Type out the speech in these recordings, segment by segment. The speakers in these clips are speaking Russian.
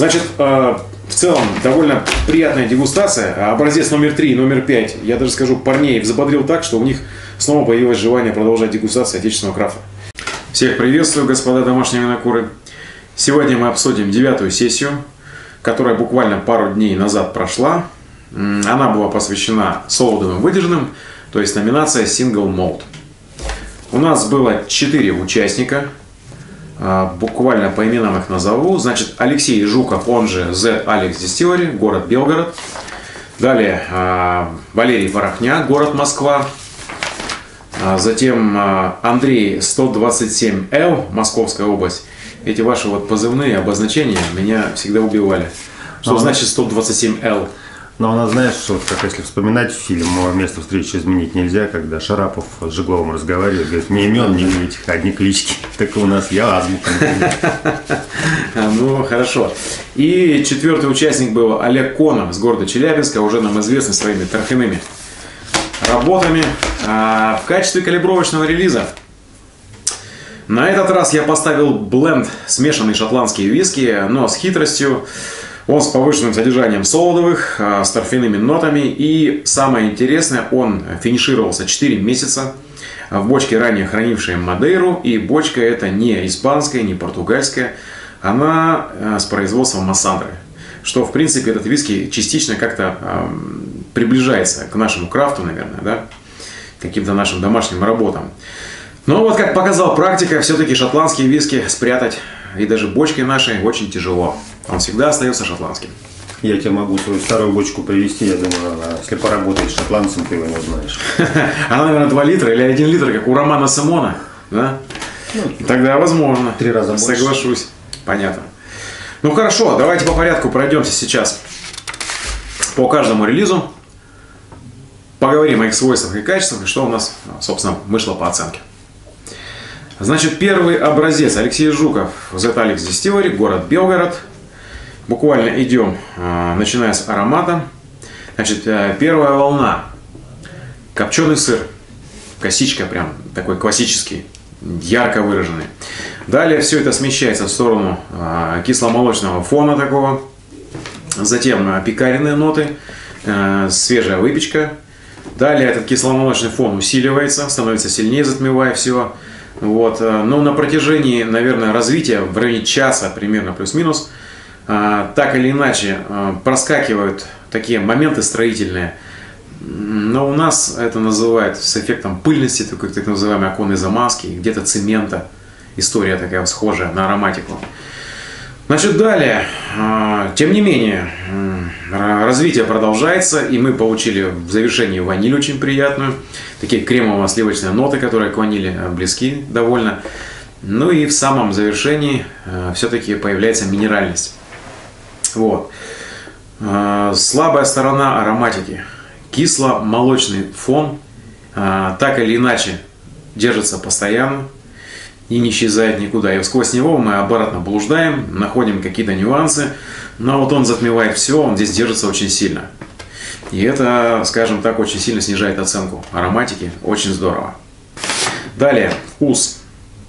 Значит, в целом довольно приятная дегустация. Образец номер 3 и номер 5, я даже скажу, парней взбодрил так, что у них снова появилось желание продолжать дегустацию отечественного крафта. Всех приветствую, господа домашние винокуры. Сегодня мы обсудим 9-ю сессию, которая буквально пару дней назад прошла. Она была посвящена солодовым выдержанным, то есть номинация Single Malt. У нас было 4 участника. Буквально по именам их назову. Значит, Алексей Жуков, он же Z Alex Distillery, город Белгород. Далее Валерий Порохня, город Москва. Затем Андрей 127L, Московская область. Эти ваши вот позывные обозначения меня всегда убивали. Что значит 127L? Но у нас, знаешь, вот как если вспоминать фильм «Место встречи изменить нельзя», когда Шарапов с Жигловым разговаривает, говорит, ни имен, ни этих, одни клички. Так у нас я азбука. Ну, хорошо. И 4-й участник был Олег Конов с города Челябинска, уже нам известный своими торфяными работами. В качестве калибровочного релиза на этот раз я поставил бленд смешанный шотландские виски, но с хитростью. Он с повышенным содержанием солодовых, с торфяными нотами. И самое интересное, он финишировался 4 месяца в бочке, ранее хранившей Мадейру. И бочка эта не испанская, не португальская. Она с производством Массандры. Что, в принципе, этот виски частично как-то приближается к нашему крафту, наверное, да? К каким-то нашим домашним работам. Но вот, как показала практика, все-таки шотландские виски спрятать и даже бочки нашей очень тяжело. Он всегда остается шотландским. Я тебе могу свою старую бочку привезти, я думаю, если поработаешь с шотландцем, ты его не узнаешь. Она, наверное, 2 литра или 1 литр, как у Романа Симона, да? Тогда возможно. 3 раза больше. Соглашусь. Понятно. Ну хорошо, давайте по порядку пройдемся сейчас по каждому релизу. Поговорим о их свойствах и качествах, и что у нас, собственно, вышло по оценке. Значит, первый образец. Алексей Жуков, Z Alex Distillery, город Белгород. Буквально идем, начиная с аромата. Значит, первая волна. Копченый сыр. Косичка прям такой классический, ярко выраженный. Далее все это смещается в сторону кисломолочного фона такого. Затем пекаренные ноты, свежая выпечка. Далее этот кисломолочный фон усиливается, становится сильнее, затмевая все. Вот. Но на протяжении, наверное, развития в районе часа, примерно плюс-минус, так или иначе проскакивают такие моменты строительные. Но у нас это называют с эффектом пыльности, такой так называемой оконной замазки, где-то цемента. История такая схожая на ароматику. Значит, далее, тем не менее, развитие продолжается, и мы получили в завершении ваниль очень приятную, такие кремово-сливочные ноты, которые к ванили близки довольно. Ну и в самом завершении все-таки появляется минеральность. Вот. Слабая сторона ароматики. Кисло-молочный фон так или иначе держится постоянно и не исчезает никуда. И сквозь него мы обратно блуждаем, находим какие-то нюансы, но вот он затмевает все, он здесь держится очень сильно. И это, скажем так, очень сильно снижает оценку ароматики, очень здорово. Далее, вкус.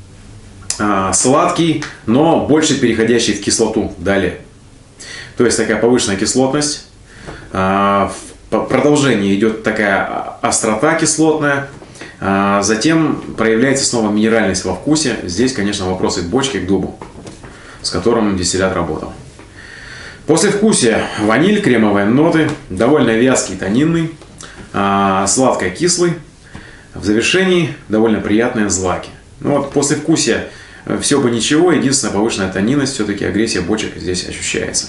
Сладкий, но больше переходящий в кислоту. Далее. То есть такая повышенная кислотность. В продолжении идет такая острота кислотная. Затем проявляется снова минеральность во вкусе. Здесь, конечно, вопросы к бочке, к дубу, с которым дистиллят работал. Послевкусие. Ваниль, кремовые ноты, довольно вязкий, тонинный, сладко-кислый. В завершении довольно приятные злаки. Ну вот послевкусие все бы ничего, единственная повышенная тонинность, все-таки агрессия бочек здесь ощущается.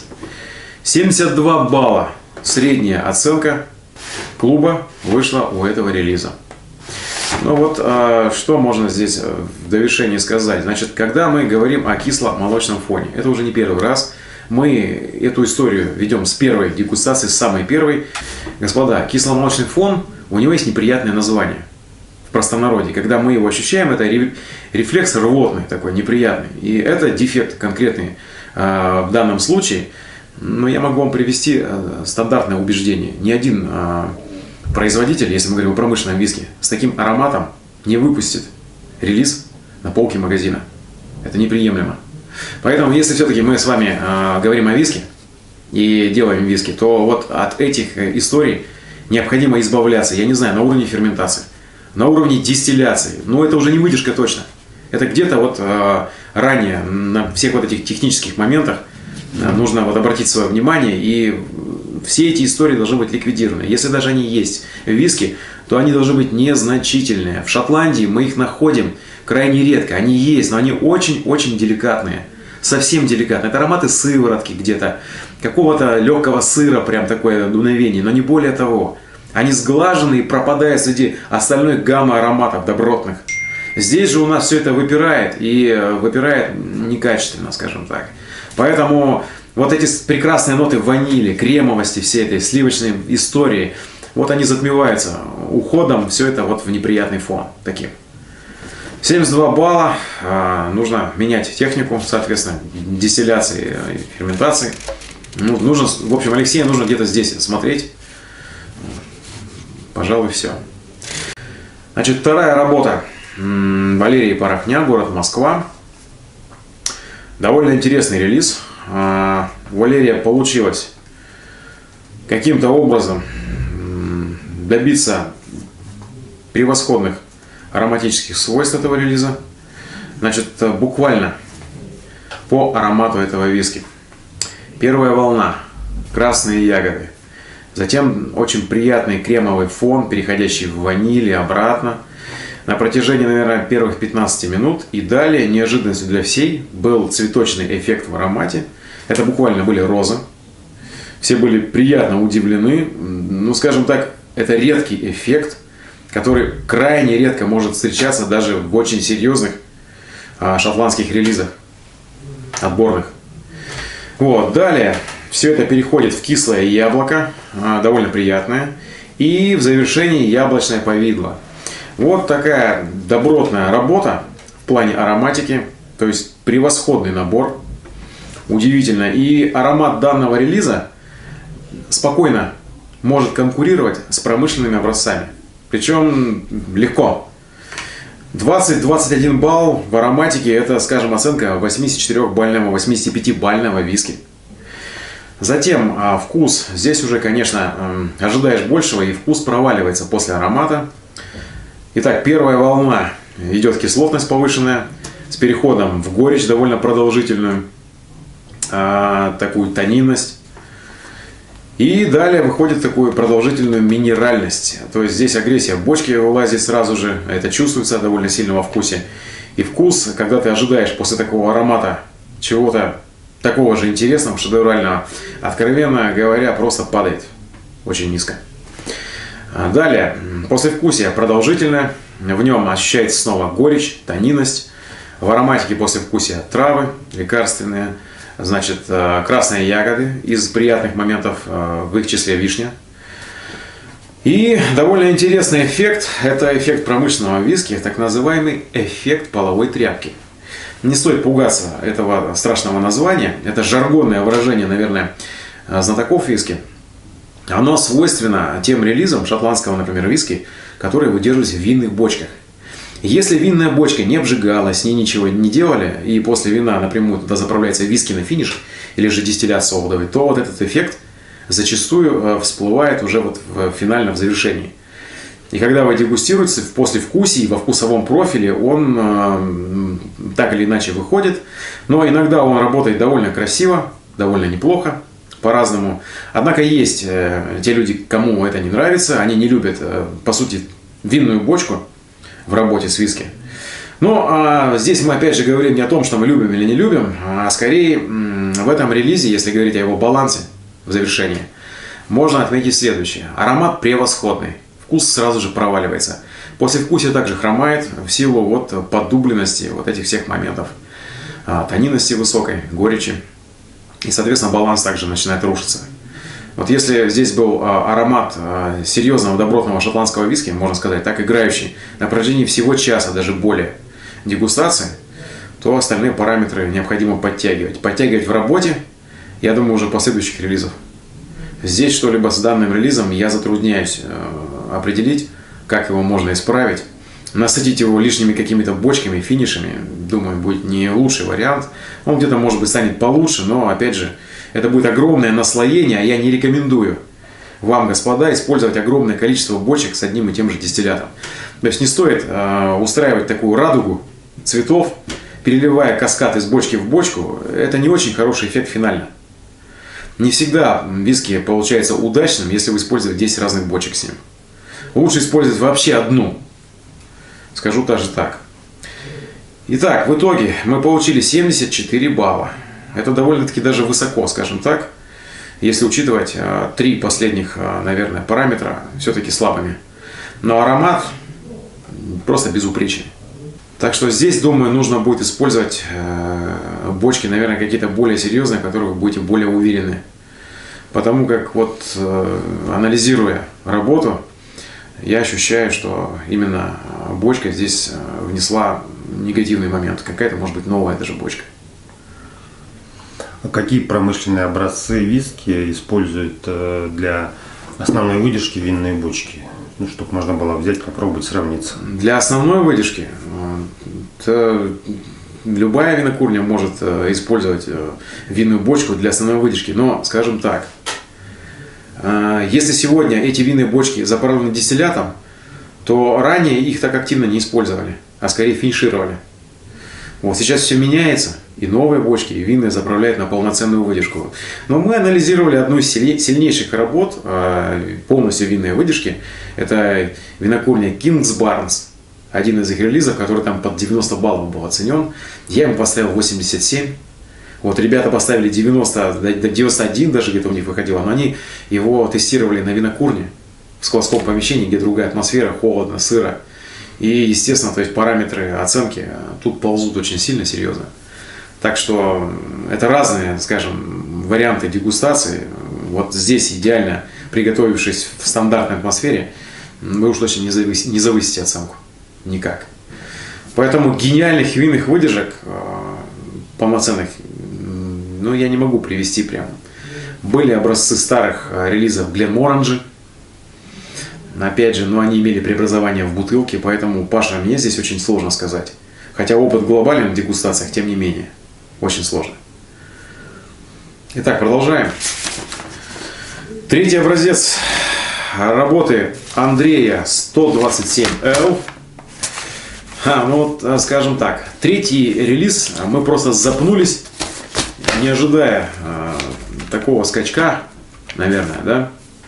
72 балла. Средняя оценка клуба вышла у этого релиза. Ну вот, что можно здесь в довершении сказать. Значит, когда мы говорим о кисломолочном фоне, это уже не первый раз. Мы эту историю ведем с первой дегустации, с самой первой. Господа, кисломолочный фон, у него есть неприятное название в простонародье. Когда мы его ощущаем, это рефлекс рвотный такой, неприятный. И это дефект конкретный в данном случае. Но я могу вам привести стандартное убеждение. Ни один производитель, если мы говорим о промышленном виске, с таким ароматом не выпустит релиз на полке магазина. Это неприемлемо. Поэтому, если все-таки мы с вами говорим о виске и делаем виски, то вот от этих историй необходимо избавляться, я не знаю, на уровне ферментации, на уровне дистилляции. Но это уже не выдержка точно. Это где-то вот ранее на всех вот этих технических моментах нужно вот обратить свое внимание, и все эти истории должны быть ликвидированы. Если даже они есть в виске, то они должны быть незначительные. В Шотландии мы их находим крайне редко. Они есть, но они очень-очень деликатные. Совсем деликатные. Это ароматы сыворотки где-то, какого-то легкого сыра, прям такое дуновение, но не более того. Они сглажены и пропадают среди остальной гаммы ароматов добротных. Здесь же у нас все это выпирает, и выпирает некачественно, скажем так. Поэтому вот эти прекрасные ноты ванили, кремовости, всей этой сливочной истории, вот они затмеваются уходом, все это вот в неприятный фон таким. 72 балла, нужно менять технику, соответственно, дистилляции и ферментации. Ну, нужно, в общем, Алексея нужно где-то здесь смотреть. Пожалуй, все. Значит, вторая работа. Валерий Порохня, город Москва. Довольно интересный релиз. У Валерия получилось каким-то образом добиться превосходных ароматических свойств этого релиза. Значит, буквально по аромату этого виски. Первая волна. Красные ягоды. Затем очень приятный кремовый фон, переходящий в ваниль и обратно. На протяжении, наверное, первых 15 минут. И далее, неожиданностью для всей, был цветочный эффект в аромате. Это буквально были розы. Все были приятно удивлены. Ну, скажем так, это редкий эффект, который крайне редко может встречаться даже в очень серьезных шотландских релизах, отборных. Вот, далее все это переходит в кислое яблоко, довольно приятное. И в завершении яблочное повидло. Вот такая добротная работа в плане ароматики, то есть превосходный набор, удивительно. И аромат данного релиза спокойно может конкурировать с промышленными образцами, причем легко. 20-21 балл в ароматике — это, скажем, оценка 84-бального, 85-бального виски. Затем вкус. Здесь уже, конечно, ожидаешь большего, и вкус проваливается после аромата. Итак, первая волна. Идет кислотность повышенная, с переходом в горечь довольно продолжительную, такую тонинность. И далее выходит такую продолжительную минеральность. То есть здесь агрессия в бочке вылазит сразу же. Это чувствуется довольно сильно во вкусе. И вкус, когда ты ожидаешь после такого аромата чего-то такого же интересного, шедеврального, откровенно говоря, просто падает очень низко. Далее, послевкусие продолжительное, в нем ощущается снова горечь, тонинность. В ароматике послевкусия травы лекарственные, значит, красные ягоды, из приятных моментов в их числе вишня. И довольно интересный эффект, это эффект промышленного виски, так называемый эффект половой тряпки. Не стоит пугаться этого страшного названия, это жаргонное выражение, наверное, знатоков виски. Оно свойственно тем релизам шотландского, например, виски, которые выдерживаются в винных бочках. Если винная бочка не обжигалась, с ней ничего не делали, и после вина напрямую туда заправляется виски на финиш, или же дистиллят солодовый, то вот этот эффект зачастую всплывает уже вот финально в завершении. И когда вы дегустируете в послевкусии, во вкусовом профиле, он так или иначе выходит. Но иногда он работает довольно красиво, довольно неплохо, по-разному. Однако есть те люди, кому это не нравится, они не любят, по сути, винную бочку в работе с виски. Но здесь мы опять же говорим не о том, что мы любим или не любим, а скорее в этом релизе, если говорить о его балансе в завершении, можно отметить следующее. Аромат превосходный, вкус сразу же проваливается. Послевкусие также хромает в силу вот поддубленности вот этих всех моментов, тонинности высокой, горечи. И, соответственно, баланс также начинает рушиться. Вот если здесь был аромат серьезного добротного шотландского виски, можно сказать, так играющий на протяжении всего часа, даже более дегустации, то остальные параметры необходимо подтягивать. Подтягивать в работе, я думаю, уже последующих релизов. Здесь что-либо с данным релизом я затрудняюсь определить, как его можно исправить. насытить его лишними какими-то бочками, финишами, думаю, будет не лучший вариант. Он где-то, может быть, станет получше, но, опять же, это будет огромное наслоение, а я не рекомендую вам, господа, использовать огромное количество бочек с одним и тем же дистиллятом. То есть не стоит устраивать такую радугу цветов, переливая каскад из бочки в бочку. Это не очень хороший эффект финально. Не всегда виски получается удачным, если вы используете 10 разных бочек с ним. Лучше использовать вообще одну. Скажу даже так. Итак, в итоге мы получили 74 балла. Это довольно-таки даже высоко, скажем так, если учитывать 3 последних, наверное, параметра все-таки слабыми. Но аромат просто безупречный. Так что здесь, думаю, нужно будет использовать бочки, наверное, какие-то более серьезные, в которых вы будете более уверены. Потому как вот анализируя работу, я ощущаю, что именно бочка здесь внесла негативный момент. Какая-то, может быть, новая даже бочка. А какие промышленные образцы виски используют для основной выдержки винные бочки? Ну, чтобы можно было взять, попробовать сравниться. Для основной выдержки любая винокурня может использовать винную бочку для основной выдержки. Но, скажем так, если сегодня эти винные бочки заправлены дистиллятом, то ранее их так активно не использовали, а скорее финишировали. Вот сейчас все меняется, и новые бочки, и винные заправляют на полноценную выдержку. Но мы анализировали одну из сильнейших работ, полностью винные выдержки. Это винокурня King's Barnes. Один из их релизов, который там под 90 баллов был оценен. Я ему поставил 87. Вот ребята поставили 90, до 91 даже где-то у них выходило. Но они его тестировали на винокурне в складском помещении, где другая атмосфера, холодно, сыро. И, естественно, то есть параметры оценки тут ползут очень сильно, серьезно. Так что это разные, скажем, варианты дегустации. Вот здесь идеально, приготовившись в стандартной атмосфере, вы уж точно не завысите оценку. Никак. Поэтому гениальных винных выдержек полноценных, ну, я не могу привести прямо. Были образцы старых релизов Glenmorangie. Опять же, но они имели преобразование в бутылке, поэтому, Паша, мне здесь очень сложно сказать. Хотя опыт в глобальных дегустациях, тем не менее, очень сложно. Итак, продолжаем. Третий образец работы Андрея 127L. Ну вот, скажем так, третий релиз, мы просто запнулись, не ожидая такого скачка, наверное, да.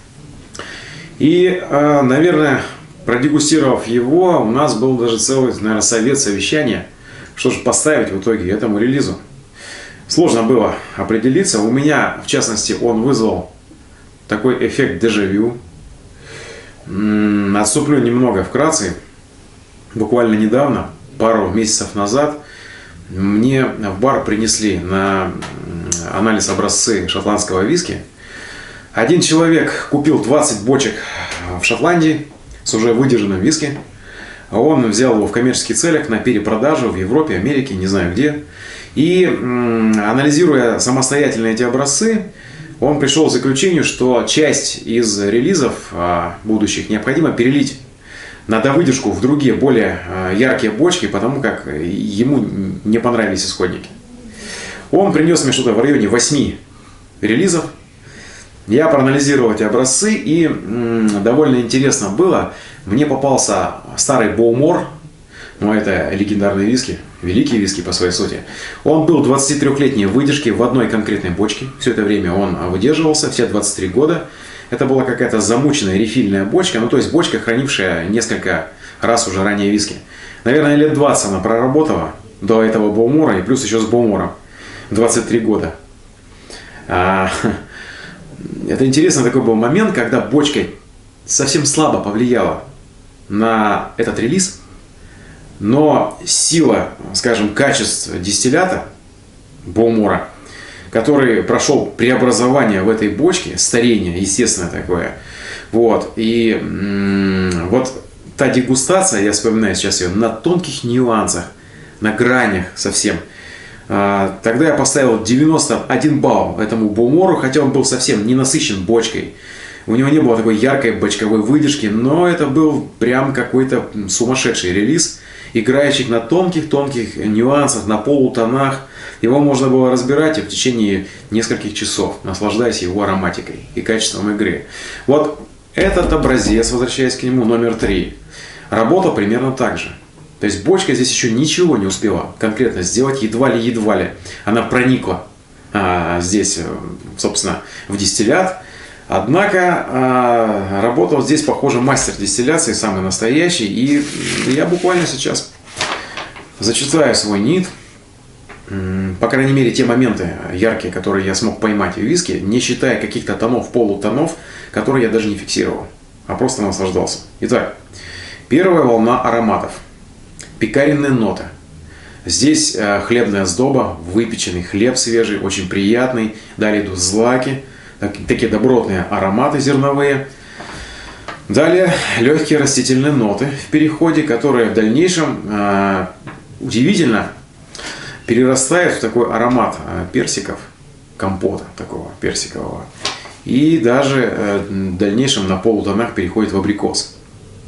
И, наверное, продегустировав его, у нас был даже целый, наверное, совет, совещание, что же поставить в итоге этому релизу. Сложно было определиться. У меня, в частности, он вызвал такой эффект дежавю. Отступлю немного вкратце. Буквально недавно, пару месяцев назад, мне в бар принесли на анализ образцы шотландского виски. Один человек купил 20 бочек в Шотландии с уже выдержанным виски. Он взял его в коммерческих целях на перепродажу в Европе, Америке, не знаю где. И анализируя самостоятельно эти образцы, он пришел к заключению, что часть из релизов будущих необходимо перелить на довыдержку в другие, более яркие бочки, потому как ему не понравились исходники. Он принес мне что-то в районе 8 релизов. Я проанализировал эти образцы, и довольно интересно было. Мне попался старый Bowmore, но это легендарный виски, великий виски по своей сути. Он был 23-летней выдержки в одной конкретной бочке. Все это время он выдерживался, все 23 года. Это была какая-то замученная рефильная бочка, ну то есть бочка, хранившая несколько раз уже ранее виски. Наверное, лет 20 она проработала до этого Bowmore, и плюс еще с Bowmore 23 года. Это интересный такой был момент, когда бочка совсем слабо повлияла на этот релиз, но сила, скажем, качества дистиллята Bowmore, который прошел преобразование в этой бочке, старение, естественно, такое. Вот. И вот та дегустация, я вспоминаю сейчас ее, на тонких нюансах, на гранях совсем. Тогда я поставил 91 балл этому Bowmore, хотя он был совсем не насыщен бочкой. У него не было такой яркой бочковой выдержки, но это был прям какой-то сумасшедший релиз, играющий на тонких-тонких нюансах, на полутонах. Его можно было разбирать в течение нескольких часов, наслаждаясь его ароматикой и качеством игры. Вот этот образец, возвращаясь к нему, номер 3, работал примерно так же. То есть бочка здесь еще ничего не успела конкретно сделать, едва ли. Она проникла здесь, собственно, в дистиллят. Однако работал здесь, похоже, мастер дистилляции, самый настоящий. И я буквально сейчас зачитаю свой нит. По крайней мере, те моменты яркие, которые я смог поймать в виске, не считая каких-то тонов, полутонов, которые я даже не фиксировал, а просто наслаждался. Итак, первая волна ароматов. Пекаренные ноты. Здесь хлебная сдоба, выпеченный хлеб свежий, очень приятный. Далее идут злаки, такие добротные ароматы зерновые. Далее легкие растительные ноты в переходе, которые в дальнейшем удивительно перерастают в такой аромат персиков, компота такого персикового. И даже в дальнейшем на полутонах переходит в абрикос.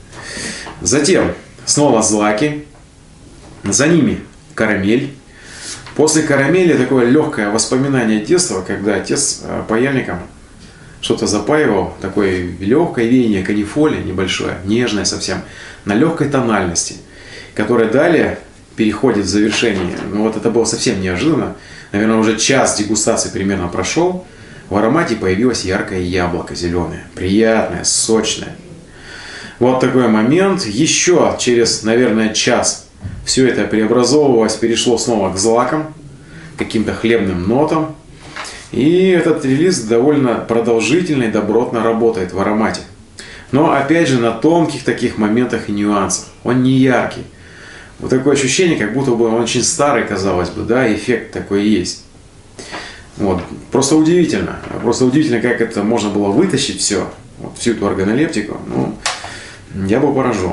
Затем снова злаки. За ними карамель. После карамели такое легкое воспоминание детства, когда отец паяльником что-то запаивал, такое легкое веяние канифоли, небольшое, нежное совсем, на легкой тональности, которое далее переходит в завершение. Ну вот это было совсем неожиданно. Наверное, уже час дегустации примерно прошел. В аромате появилось яркое яблоко зеленое, приятное, сочное. Вот такой момент. Еще через, наверное, час все это преобразовывалось, перешло снова к злакам, каким-то хлебным нотам. И этот релиз довольно продолжительно и добротно работает в аромате. Но опять же на тонких таких моментах и нюансах. Он не яркий. Вот такое ощущение, как будто бы он очень старый, казалось бы, да, эффект такой есть. Вот. Просто удивительно, как это можно было вытащить все, вот, всю эту органолептику. Ну, я был поражен.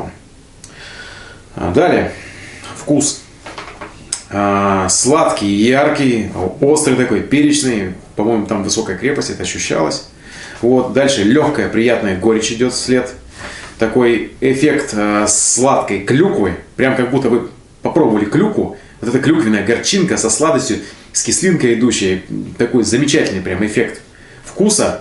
Далее, вкус. Сладкий, яркий, острый такой, перечный, по-моему, там высокая крепость, это ощущалось. Вот, дальше легкая, приятная горечь идет вслед. Такой эффект сладкой клюквы, прям как будто вы попробовали клюкву. Вот эта клюквенная горчинка со сладостью, с кислинкой идущей. Такой замечательный прям эффект вкуса.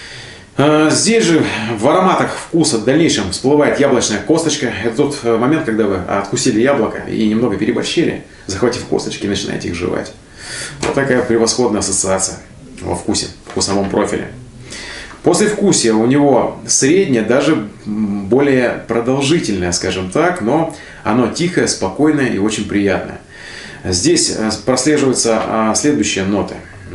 Здесь же в ароматах вкуса в дальнейшем всплывает яблочная косточка. Это тот момент, когда вы откусили яблоко и немного переборщили, захватив косточки и начинаете их жевать. Вот такая превосходная ассоциация во вкусе, в вкусовом профиле. Послевкусие у него среднее, даже более продолжительное, скажем так, но оно тихое, спокойное и очень приятное. Здесь прослеживаются следующие ноты.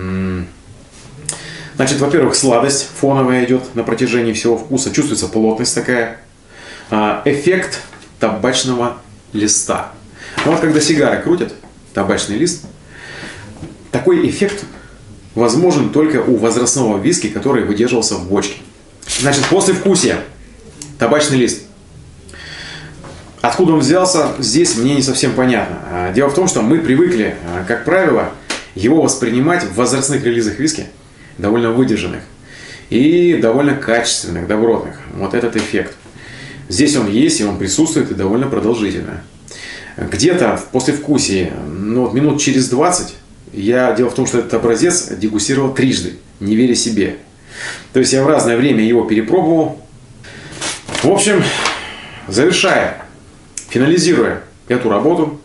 Значит, во-первых, сладость фоновая идет на протяжении всего вкуса. Чувствуется плотность такая. Эффект табачного листа. Ну, вот когда сигары крутят, табачный лист, такой эффект возможен только у возрастного виски, который выдерживался в бочке. Значит, послевкусие. Табачный лист. Откуда он взялся, здесь мне не совсем понятно. Дело в том, что мы привыкли, как правило, его воспринимать в возрастных релизах виски, довольно выдержанных и довольно качественных, добротных. Вот этот эффект. Здесь он есть, и он присутствует, и довольно продолжительно. Где-то в послевкусии, ну, минут через 20, дело в том, что этот образец дегустировал трижды, не веря себе. То есть я в разное время его перепробовал. В общем, завершая, финализируя эту работу,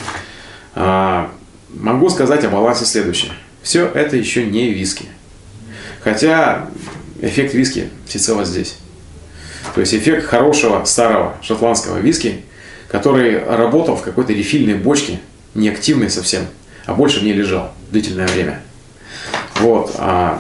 могу сказать о балансе следующее. Все это еще не виски. Хотя эффект виски всецело здесь. То есть эффект хорошего старого шотландского виски, который работал в какой-то рефильной бочке, не активной совсем, а больше в ней лежал длительное время. Вот.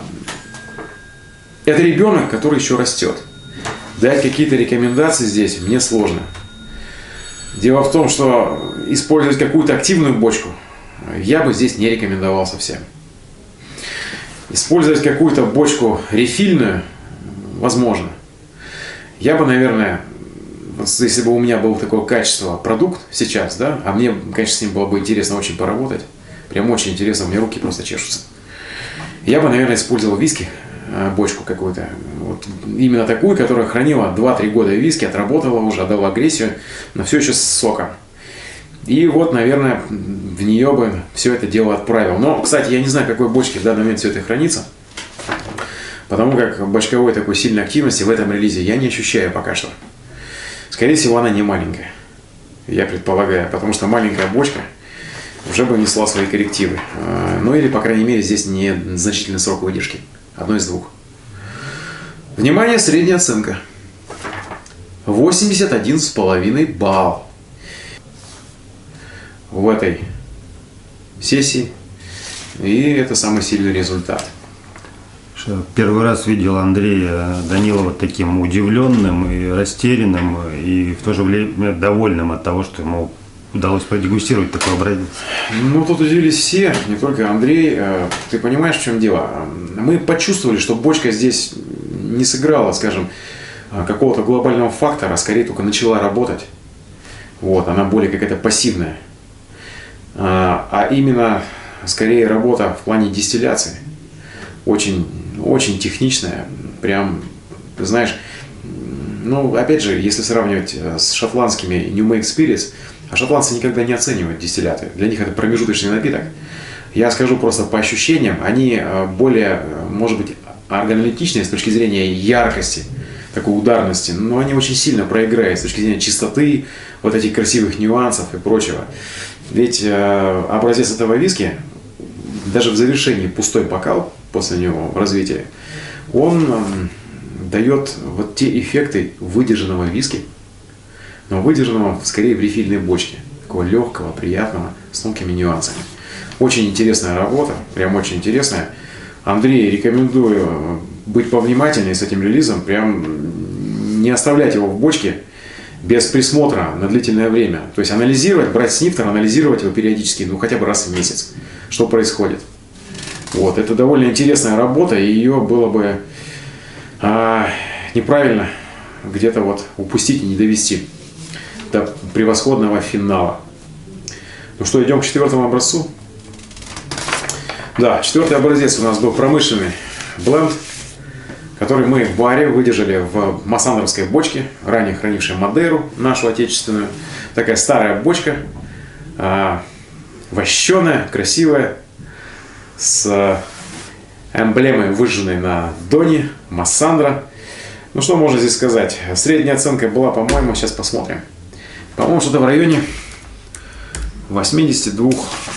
Это ребенок, который еще растет. Дать какие-то рекомендации здесь мне сложно. Дело в том, что использовать какую-то активную бочку я бы здесь не рекомендовал совсем. Использовать какую-то бочку рефильную возможно. Я бы, наверное, если бы у меня был такое качество продукт сейчас, да, а мне, конечно, с ним было бы интересно очень поработать, прям очень интересно, у меня руки просто чешутся. Я бы, наверное, использовал виски бочку какую-то. Вот, именно такую, которая хранила 2-3 года виски, отработала уже, отдала агрессию, но все еще с соком. И вот, наверное, в нее бы все это дело отправил. Но, кстати, я не знаю, в какой бочке в данный момент все это хранится. Потому как бочковой такой сильной активности в этом релизе я не ощущаю пока что. Скорее всего, она не маленькая. Я предполагаю. Потому что маленькая бочка уже бы внесла свои коррективы. Ну или, по крайней мере, здесь не значительный срок выдержки. Одно из двух. Внимание, средняя оценка. 81,5 балл. В этой сессии. И это самый сильный результат. Первый раз видел Андрея Данилова таким удивленным и растерянным, и в то же время довольным от того, что ему удалось продегустировать такой образец. Ну, тут удивились все, не только Андрей. Ты понимаешь, в чем дело? Мы почувствовали, что бочка здесь не сыграла, скажем, какого-то глобального фактора, а скорее только начала работать. Вот, она более какая-то пассивная. А именно, скорее, работа в плане дистилляции. Очень, очень техничная. Прям, ты знаешь, ну, опять же, если сравнивать с шотландскими New Make Spirits, а шотландцы никогда не оценивают дистилляты. Для них это промежуточный напиток. Я скажу просто по ощущениям, они более, может быть, органолептичные с точки зрения яркости, такой ударности, но они очень сильно проиграют с точки зрения чистоты, вот этих красивых нюансов и прочего. Ведь образец этого виски, даже в завершении пустой бокал, после него развития, он дает вот те эффекты выдержанного виски, но выдержанного скорее в рефильной бочке, такого легкого, приятного, с тонкими нюансами. Очень интересная работа, прям очень интересная. Андрей, рекомендую быть повнимательнее с этим релизом, прям не оставлять его в бочке без присмотра на длительное время. То есть анализировать, брать снифтер, анализировать его периодически, ну хотя бы раз в месяц, что происходит. Вот, это довольно интересная работа, и ее было бы неправильно где-то вот упустить и не довести до превосходного финала. Ну что, идем к 4-му образцу. Да, 4-й образец у нас был промышленный бленд, который мы в баре выдержали в массандровской бочке, ранее хранившей Мадейру, нашу отечественную. Такая старая бочка, вощеная, красивая, с эмблемой, выжженной на доне, Массандра. Ну что можно здесь сказать? Средняя оценка была, по-моему, сейчас посмотрим. По-моему, что-то в районе 82.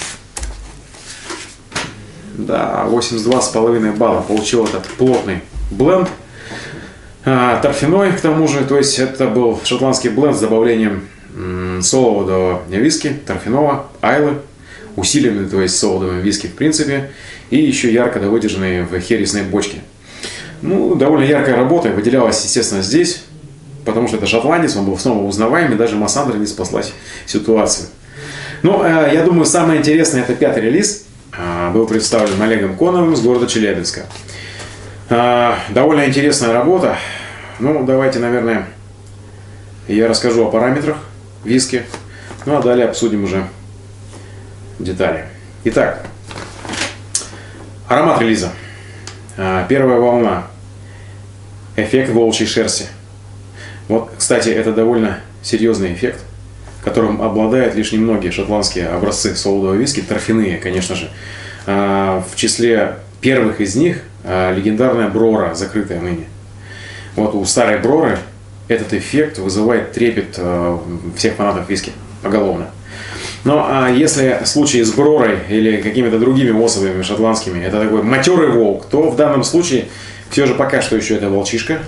Да, 82,5 балла получил этот плотный бленд. Торфяной, к тому же, то есть это был шотландский бленд с добавлением солодового виски, торфяного, айлы, усиленный, то есть солодовым виски в принципе, и еще ярко выдержанный в хересной бочке. Ну, довольно яркая работа, выделялась, естественно, здесь, потому что это шотландец, он был снова узнаваемый, даже Массандра не спаслась ситуацию. Ну, я думаю, самое интересное, это 5-й релиз, был представлен Олегом Коновым с города Челябинска. Довольно интересная работа. Ну, давайте, наверное, я расскажу о параметрах виски, ну, а далее обсудим уже детали. Итак, аромат релиза. Первая волна. Эффект волчьей шерсти. Вот, кстати, это довольно серьезный эффект, которым обладают лишь немногие шотландские образцы солодового виски, торфяные, конечно же. В числе первых из них легендарная Брора, закрытая ныне. Вот у старой Броры этот эффект вызывает трепет всех фанатов виски поголовно. Но если в случае с Бророй или какими-то другими особями шотландскими это такой матерый волк, то в данном случае все же пока что еще это волчишка,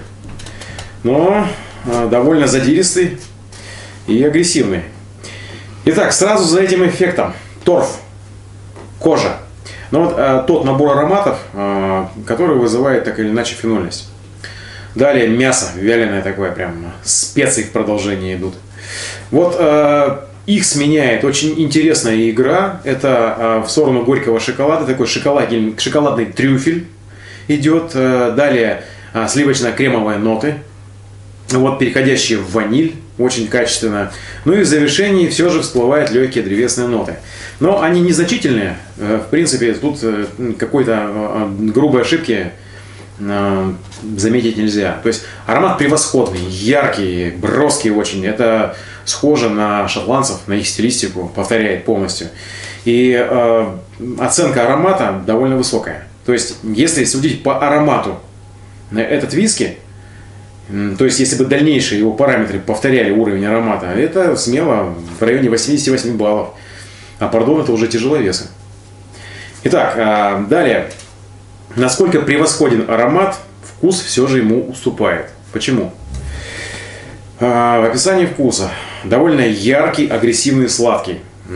но довольно задиристый и агрессивный. Итак, сразу за этим эффектом торф, кожа. Но вот тот набор ароматов, который вызывает так или иначе фенольность. Далее мясо, вяленое такое, прям специи в продолжении идут. Вот их сменяет очень интересная игра. Это в сторону горького шоколада, такой шоколадный трюфель идет. Далее сливочно-кремовые ноты, вот, переходящие в ваниль, очень качественно. Ну и в завершении все же всплывают легкие древесные ноты. Но они незначительные. В принципе, тут какой-то грубой ошибки заметить нельзя. То есть аромат превосходный, яркий, броский очень. Это схоже на шотландцев, на их стилистику, повторяет полностью. И оценка аромата довольно высокая. То есть, если судить по аромату на этот виски, то есть, если бы дальнейшие его параметры повторяли уровень аромата, это смело в районе 88 баллов. А пардон, это уже тяжеловесы. Итак, далее. Насколько превосходен аромат, вкус все же ему уступает. Почему? В описании вкуса. Довольно яркий, агрессивный, сладкий.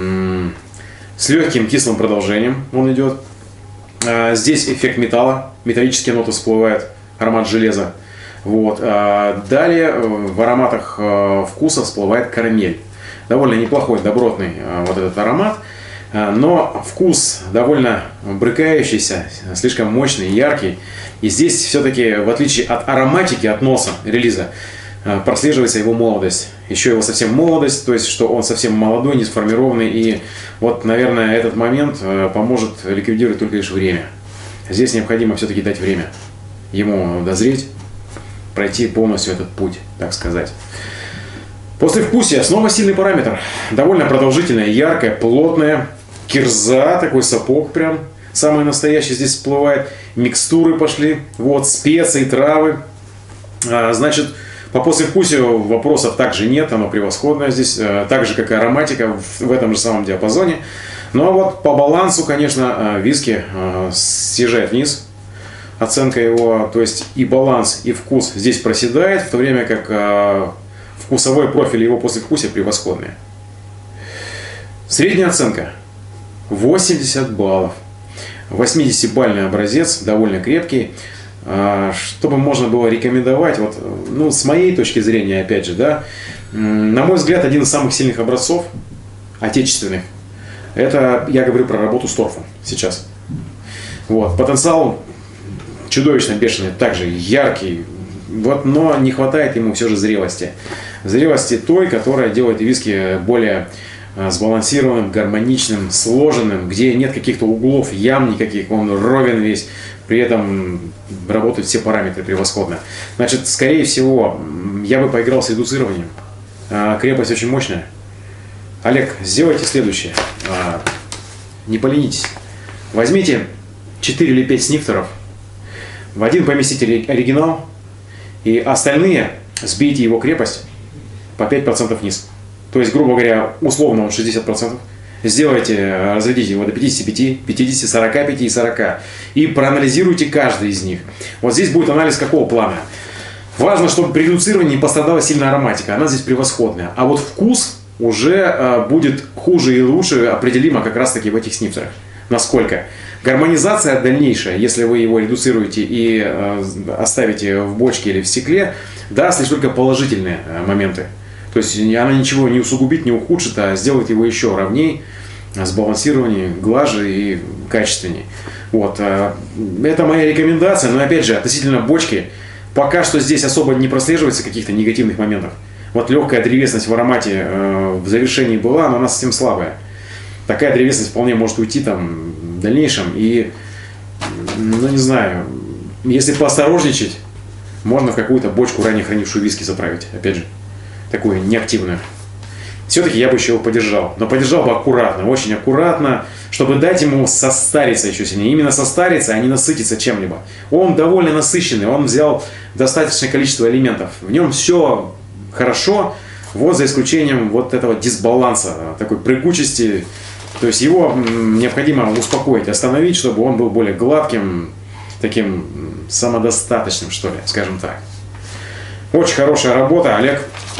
С легким кислым продолжением он идет. Здесь эффект металла, металлические ноты всплывают, аромат железа. Вот. Далее в ароматах вкуса всплывает карамель. Довольно неплохой, добротный вот этот аромат. Но вкус довольно брыкающийся, слишком мощный, яркий. И здесь все-таки, в отличие от ароматики, от носа релиза, прослеживается его молодость. Еще его совсем молодость, то есть, что он совсем молодой, не сформированный. И вот, наверное, этот момент поможет ликвидировать только лишь время. Здесь необходимо все-таки дать время ему дозреть, пройти полностью этот путь, так сказать. Послевкусие снова сильный параметр. Довольно продолжительное, яркое, плотное. Кирза, такой сапог прям. Самый настоящий здесь всплывает. Микстуры пошли. Вот, специи, травы. Значит, по послевкусию вопросов также нет. Оно превосходное здесь. Так же, как и ароматика в этом же самом диапазоне. Но вот по балансу, конечно, виски съезжает вниз. Оценка его, то есть и баланс, и вкус здесь проседает. В то время как вкусовой профиль его послевкусия превосходный. Средняя оценка 80 баллов. 80-бальный образец, довольно крепкий. Чтобы можно было рекомендовать, вот, ну, с моей точки зрения, опять же, да, на мой взгляд, один из самых сильных образцов отечественных. Это я говорю про работу с торфом сейчас. Вот, потенциал чудовищно бешеный, также яркий. Вот, но не хватает ему все же зрелости. Зрелости той, которая делает виски более сбалансированным, гармоничным, сложенным, где нет каких-то углов, ям никаких, он ровен весь, при этом работают все параметры превосходно. Значит, скорее всего, я бы поиграл с редуцированием. Крепость очень мощная. Олег, сделайте следующее. Не поленитесь. Возьмите 4 или 5 снифтеров, в один поместите оригинал, и остальные сбейте его крепость по 5% вниз. То есть, грубо говоря, условно он 60%. Сделайте, разведите его до 55, 50, 45 и 40. И проанализируйте каждый из них. Вот здесь будет анализ какого плана. Важно, чтобы при редуцировании не пострадала сильно ароматика. Она здесь превосходная. А вот вкус уже будет хуже и лучше определимо как раз таки в этих снифтерах. Насколько? Гармонизация дальнейшая, если вы его редуцируете и оставите в бочке или в стекле, даст лишь только положительные моменты. То есть она ничего не усугубит, не ухудшит, а сделает его еще ровней, сбалансированнее, глаже и качественнее. Вот. Это моя рекомендация, но опять же, относительно бочки, пока что здесь особо не прослеживается каких-то негативных моментов. Вот легкая древесность в аромате в завершении была, но она совсем слабая. Такая древесность вполне может уйти там в дальнейшем. И, ну не знаю, если поосторожничать, можно в какую-то бочку ранее хранившую виски заправить. Опять же, такую неактивную. Все-таки я бы еще его подержал. Но подержал бы аккуратно, очень аккуратно, чтобы дать ему состариться еще сильнее. Именно состариться, а не насытиться чем-либо. Он довольно насыщенный, он взял достаточное количество элементов. В нем все хорошо, вот за исключением вот этого дисбаланса, такой прыгучести. То есть его необходимо успокоить, остановить, чтобы он был более гладким, таким самодостаточным, что ли, скажем так. Очень хорошая работа, Олег.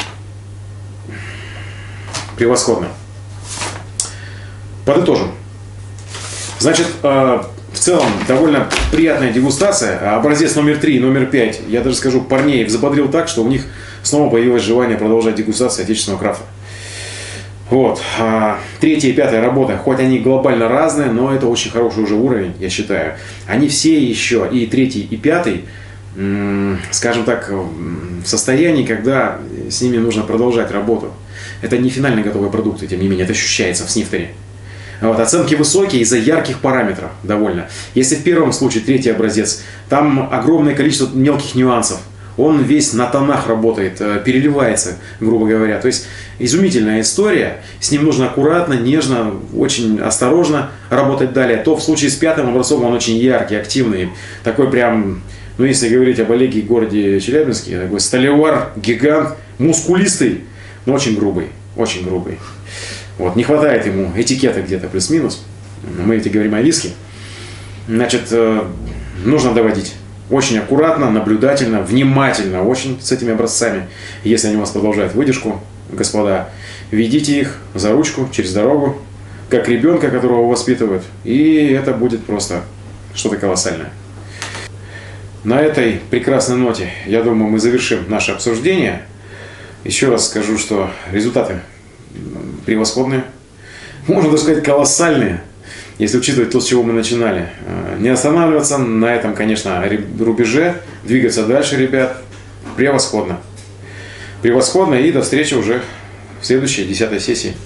Превосходно. Подытожим. Значит, в целом довольно приятная дегустация. Образец номер 3 и номер 5, я даже скажу, парней взбодрил так, что у них снова появилось желание продолжать дегустацию отечественного крафта. Вот. 3-я и 5-я работа, хоть они глобально разные, но это очень хороший уже уровень, я считаю. Они все еще, и 3-й, и 5-й, скажем так, в состоянии, когда с ними нужно продолжать работу. Это не финально готовые продукты, тем не менее, это ощущается в снифтере. Вот, оценки высокие из-за ярких параметров довольно. Если в первом случае, третий образец, там огромное количество мелких нюансов. Он весь на тонах работает, переливается, грубо говоря. То есть изумительная история. С ним нужно аккуратно, нежно, очень осторожно работать далее. То в случае с пятым образцом он очень яркий, активный. Такой прям, ну если говорить об Олеге и городе Челябинске, такой сталевар, гигант, мускулистый, но очень грубый. Очень грубый. Вот, не хватает ему этикета где-то плюс-минус. Мы ведь говорим о виске. Значит, нужно доводить. Очень аккуратно, наблюдательно, внимательно очень с этими образцами. Если они у вас продолжают выдержку, господа, ведите их за ручку, через дорогу, как ребенка, которого воспитывают. И это будет просто что-то колоссальное. На этой прекрасной ноте, я думаю, мы завершим наше обсуждение. Еще раз скажу, что результаты превосходные. Можно даже сказать, колоссальные. Если учитывать то, с чего мы начинали. Не останавливаться на этом, конечно, рубеже. Двигаться дальше, ребят. Превосходно. Превосходно. И до встречи уже в следующей 10-й сессии.